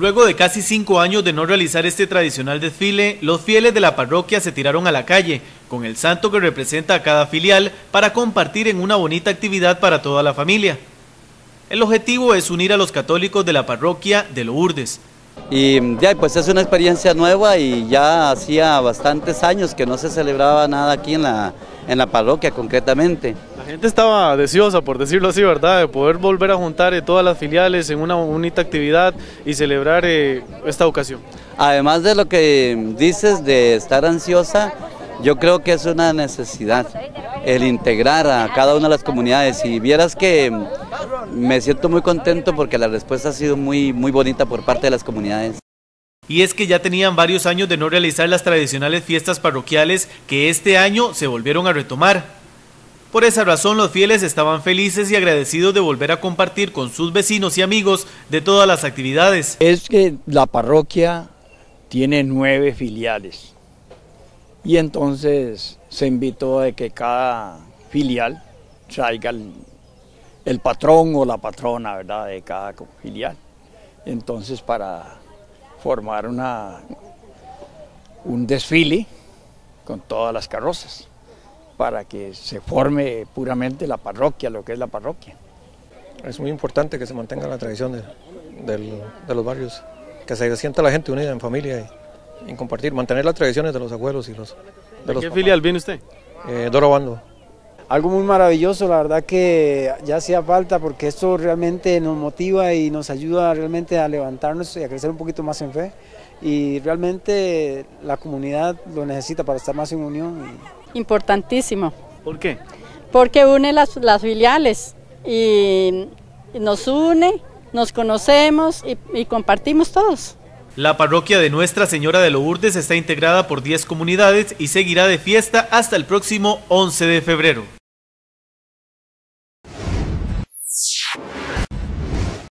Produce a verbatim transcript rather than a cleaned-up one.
Luego de casi cinco años de no realizar este tradicional desfile, los fieles de la parroquia se tiraron a la calle, con el santo que representa a cada filial, para compartir en una bonita actividad para toda la familia. El objetivo es unir a los católicos de la parroquia de Lourdes. Y ya, pues es una experiencia nueva y ya hacía bastantes años que no se celebraba nada aquí en la, en la parroquia concretamente. La gente estaba deseosa, por decirlo así, ¿verdad?, de poder volver a juntar eh, todas las filiales en una bonita actividad y celebrar eh, esta ocasión. Además de lo que dices de estar ansiosa, yo creo que es una necesidad el integrar a cada una de las comunidades, y vieras que me siento muy contento porque la respuesta ha sido muy, muy bonita por parte de las comunidades. Y es que ya tenían varios años de no realizar las tradicionales fiestas parroquiales que este año se volvieron a retomar. Por esa razón los fieles estaban felices y agradecidos de volver a compartir con sus vecinos y amigos de todas las actividades. Es que la parroquia tiene nueve filiales y entonces se invitó a que cada filial traiga el, el patrón o la patrona, ¿verdad?, de cada filial. Entonces, para formar una, un desfile con todas las carrozas, para que se forme puramente la parroquia, lo que es la parroquia. Es muy importante que se mantenga la tradición de, de, de los barrios, que se sienta la gente unida en familia y, y compartir, mantener las tradiciones de los abuelos y los de los ¿De qué papás. filial viene usted? Eh, Doro Bando. Algo muy maravilloso, la verdad que ya hacía falta, porque esto realmente nos motiva y nos ayuda realmente a levantarnos y a crecer un poquito más en fe, y realmente la comunidad lo necesita para estar más en unión. Y... Importantísimo. ¿Por qué? Porque une las, las filiales y, y nos une, nos conocemos y, y compartimos todos. La parroquia de Nuestra Señora de Lourdes está integrada por diez comunidades y seguirá de fiesta hasta el próximo once de febrero.